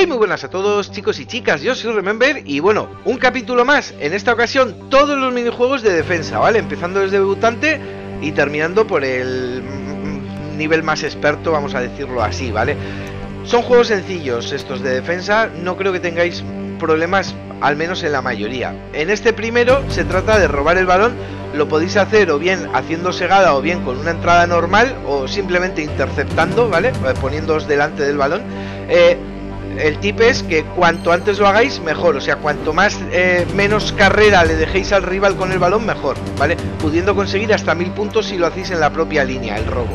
muy buenas a todos, chicos y chicas, yo soy Remember y bueno, un capítulo más, en esta ocasión todos los minijuegos de defensa, ¿vale? Empezando desde debutante y terminando por el nivel más experto, vamos a decirlo así, ¿vale? Son juegos sencillos estos de defensa, no creo que tengáis problemas, al menos en la mayoría. En este primero se trata de robar el balón, lo podéis hacer o bien haciendo segada o bien con una entrada normal o simplemente interceptando, ¿vale? Poniéndoos delante del balón. El tip es que cuanto antes lo hagáis mejor, o sea, cuanto más menos carrera le dejéis al rival con el balón mejor, ¿vale? Pudiendo conseguir hasta 1000 puntos si lo hacéis en la propia línea, el robo.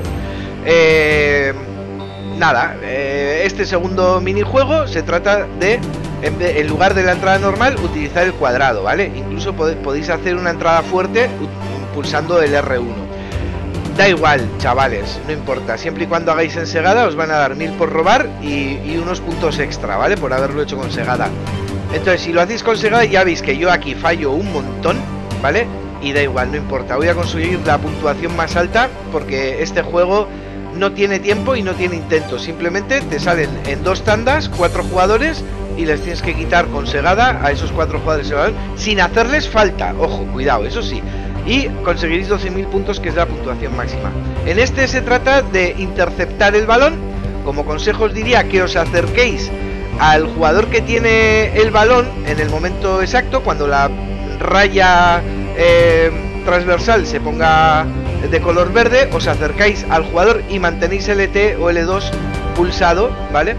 Este segundo minijuego se trata de, en lugar de la entrada normal, utilizar el cuadrado, ¿vale? Incluso podéis hacer una entrada fuerte pulsando el R1. Da igual, chavales, no importa. Siempre y cuando hagáis en segada os van a dar 1000 por robar y unos puntos extra, ¿vale? Por haberlo hecho con segada. Entonces, si lo hacéis con segada, ya veis que yo aquí fallo un montón, ¿vale? Y da igual, no importa. Voy a conseguir la puntuación más alta porque este juego no tiene tiempo y no tiene intentos. Simplemente te salen en 2 tandas 4 jugadores y les tienes que quitar con segada a esos 4 jugadores el balón sin hacerles falta. Ojo, cuidado, eso sí. Y conseguiréis 12.000 puntos, que es la puntuación máxima. En este se trata de interceptar el balón. Como consejo os diría que os acerquéis al jugador que tiene el balón en el momento exacto, cuando la raya transversal se ponga de color verde, os acercáis al jugador y mantenéis LT o L2 pulsado, ¿vale?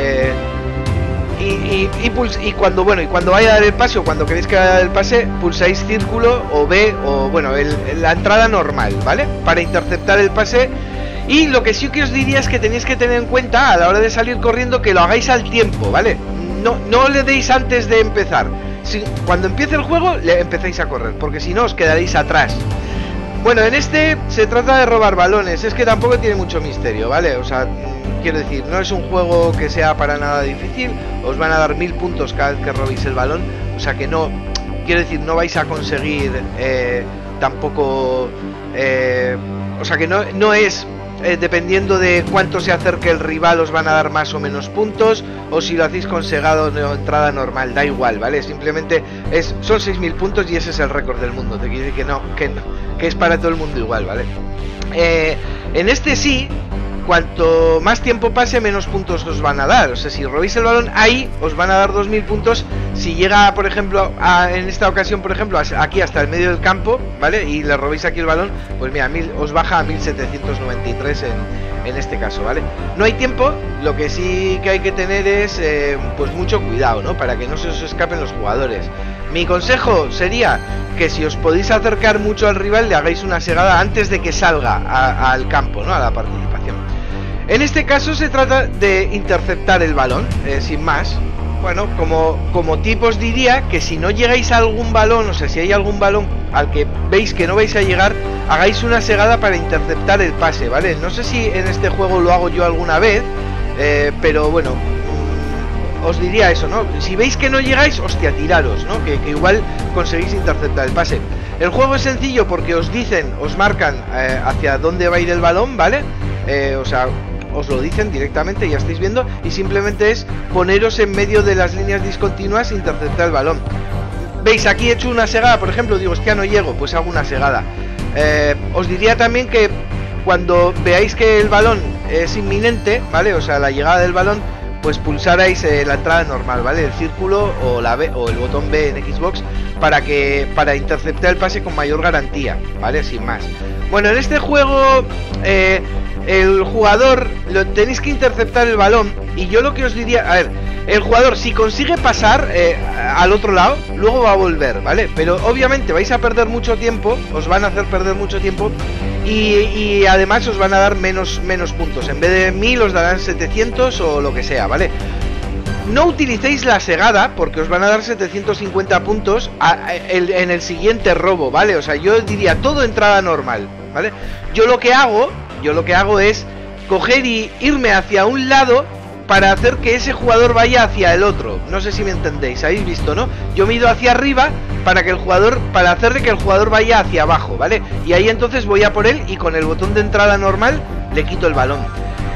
Y cuando vaya a dar el pase o cuando queréis que vaya a dar el pase, pulsáis círculo o B o bueno, la entrada normal, ¿vale? Para interceptar el pase. Y lo que sí que os diría es que tenéis que tener en cuenta a la hora de salir corriendo que lo hagáis al tiempo, ¿vale? No le deis antes de empezar. Cuando empiece el juego le empecéis a correr, porque si no os quedaréis atrás. Bueno, en este se trata de robar balones, es que tampoco tiene mucho misterio, ¿vale? O sea, quiero decir, no es un juego que sea para nada difícil, os van a dar 1000 puntos cada vez que robéis el balón, o sea que no, quiero decir, no vais a conseguir tampoco, o sea que no es, dependiendo de cuánto se acerque el rival os van a dar más o menos puntos, o si lo hacéis con segado de entrada normal, da igual, ¿vale? Simplemente son 6000 puntos y ese es el récord del mundo, te quiere decir que es para todo el mundo igual, ¿vale? En este sí, cuanto más tiempo pase, menos puntos os van a dar. O sea, si robáis el balón ahí, os van a dar 2000 puntos. Si llega, por ejemplo, en esta ocasión, por ejemplo, aquí hasta el medio del campo, ¿vale? Y le robáis aquí el balón, pues mira, os baja a 1793 en este caso, ¿vale? No hay tiempo, lo que sí que hay que tener es, pues mucho cuidado, ¿no? Para que no se os escapen los jugadores. Mi consejo sería que si os podéis acercar mucho al rival, le hagáis una segada antes de que salga al campo, ¿no? A la participación. En este caso se trata de interceptar el balón, sin más. Bueno, como tip os diría que si no llegáis a algún balón, o sea, si hay algún balón al que veis que no vais a llegar, hagáis una segada para interceptar el pase, ¿vale? No sé si en este juego lo hago yo alguna vez, pero bueno, os diría eso, ¿no? Si veis que no llegáis, hostia, tiraros, ¿no? Que igual conseguís interceptar el pase. El juego es sencillo porque os marcan hacia dónde va a ir el balón, ¿vale? O sea, os lo dicen directamente, ya estáis viendo, y simplemente es poneros en medio de las líneas discontinuas e interceptar el balón. Veis, aquí he hecho una segada, por ejemplo, digo, hostia, no llego, pues hago una segada. Os diría también que cuando veáis que el balón es inminente, ¿vale? O sea, la llegada del balón, pues pulsarais la entrada normal, ¿vale? El círculo o la B o el botón B en Xbox para interceptar el pase con mayor garantía, ¿vale? Sin más. Bueno, en este juego el jugador tenéis que interceptar el balón y yo lo que os diría, a ver, el jugador si consigue pasar al otro lado, luego va a volver, ¿vale? Pero obviamente vais a perder mucho tiempo, os van a hacer perder mucho tiempo y además os van a dar menos puntos. En vez de 1000 os darán 700 o lo que sea, ¿vale? No utilicéis la segada porque os van a dar 750 puntos en el siguiente robo, ¿vale? O sea, yo diría todo entrada normal, ¿vale? Yo lo que hago es coger y irme hacia un lado para hacer que ese jugador vaya hacia el otro. No sé si me entendéis, habéis visto, ¿no? Yo me he ido hacia arriba para hacerle que el jugador vaya hacia abajo, ¿vale? Y ahí entonces voy a por él y con el botón de entrada normal le quito el balón.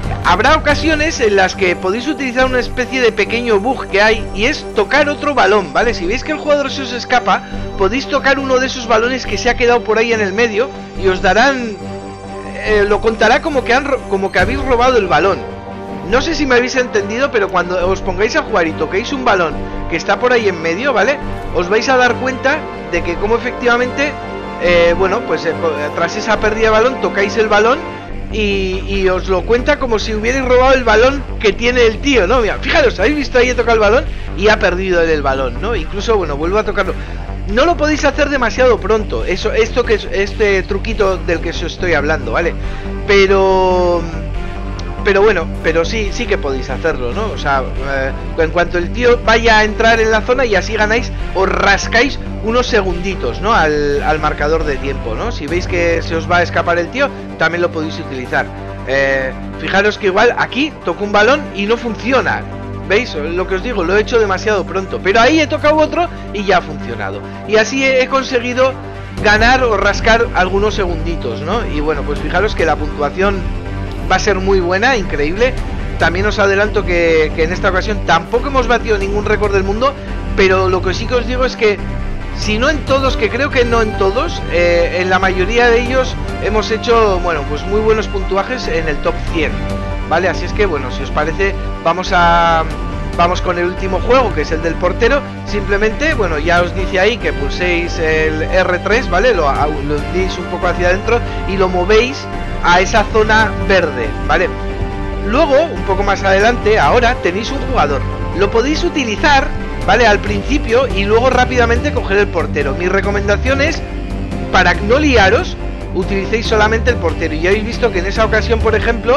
Habrá ocasiones en las que podéis utilizar una especie de pequeño bug que hay, y es tocar otro balón, ¿vale? Si veis que el jugador se os escapa, podéis tocar uno de esos balones que se ha quedado por ahí en el medio y os darán... lo contará como que habéis robado el balón. No sé si me habéis entendido, pero cuando os pongáis a jugar y toquéis un balón que está por ahí en medio, ¿vale? Os vais a dar cuenta de que como efectivamente, bueno, pues tras esa pérdida de balón tocáis el balón y os lo cuenta como si hubierais robado el balón que tiene el tío, ¿no? Mira, fijaros, habéis visto ahí, he tocado el balón y ha perdido él el balón, ¿no? Incluso, bueno, vuelvo a tocarlo. No lo podéis hacer demasiado pronto, esto que es este truquito del que os estoy hablando, ¿vale? Pero bueno, pero sí que podéis hacerlo, ¿no? O sea, en cuanto el tío vaya a entrar en la zona y así ganáis, os rascáis unos segunditos, ¿no? Al marcador de tiempo, ¿no? Si veis que se os va a escapar el tío, también lo podéis utilizar. Fijaros que igual aquí toco un balón y no funciona. ¿Veis? Lo que os digo, lo he hecho demasiado pronto. Pero ahí he tocado otro y ya ha funcionado. Y así he conseguido ganar o rascar algunos segunditos, ¿no? Y bueno, pues fijaros que la puntuación va a ser muy buena, increíble. También os adelanto que en esta ocasión tampoco hemos batido ningún récord del mundo, pero lo que sí que os digo es que, si no en todos, que creo que no en todos, en la mayoría de ellos hemos hecho, bueno, pues muy buenos puntuajes en el top 100, ¿vale? Así es que, bueno, si os parece, vamos con el último juego, que es el del portero. Simplemente, bueno, ya os dice ahí que pulséis el R3, ¿vale? Lo hundís un poco hacia adentro y lo movéis a esa zona verde, ¿vale? Luego, un poco más adelante, ahora tenéis un jugador. Lo podéis utilizar, ¿vale? Al principio y luego rápidamente coger el portero. Mi recomendación es, para no liaros, utilicéis solamente el portero. Y ya habéis visto que en esa ocasión, por ejemplo,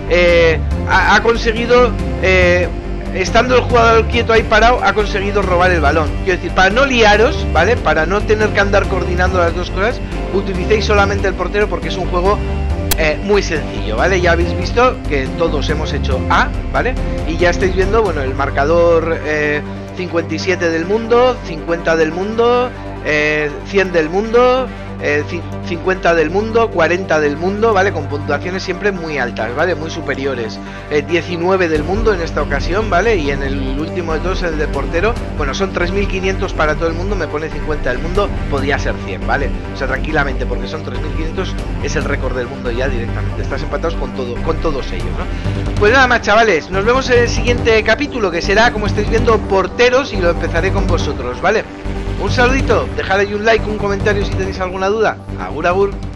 ha conseguido... estando el jugador quieto ahí parado, ha conseguido robar el balón. Quiero decir, para no liaros, ¿vale? Para no tener que andar coordinando las dos cosas, utilicéis solamente el portero, porque es un juego muy sencillo, ¿vale? Ya habéis visto que todos hemos hecho A, ¿vale? Y ya estáis viendo, bueno, el marcador 57 del mundo, 50 del mundo, 100 del mundo, 50 del mundo, 40 del mundo, ¿vale? Con puntuaciones siempre muy altas, ¿vale? Muy superiores. 19 del mundo en esta ocasión, ¿vale? Y en el último de todos, el de portero, bueno, son 3500 para todo el mundo, me pone 50 del mundo, podría ser 100, ¿vale? O sea, tranquilamente, porque son 3500, es el récord del mundo ya directamente. Estás empatados con todos ellos, ¿no? Pues nada más, chavales, nos vemos en el siguiente capítulo, que será, como estáis viendo, porteros, y lo empezaré con vosotros, ¿vale? Un saludito, dejad ahí un like, un comentario si tenéis alguna duda. Agur, agur.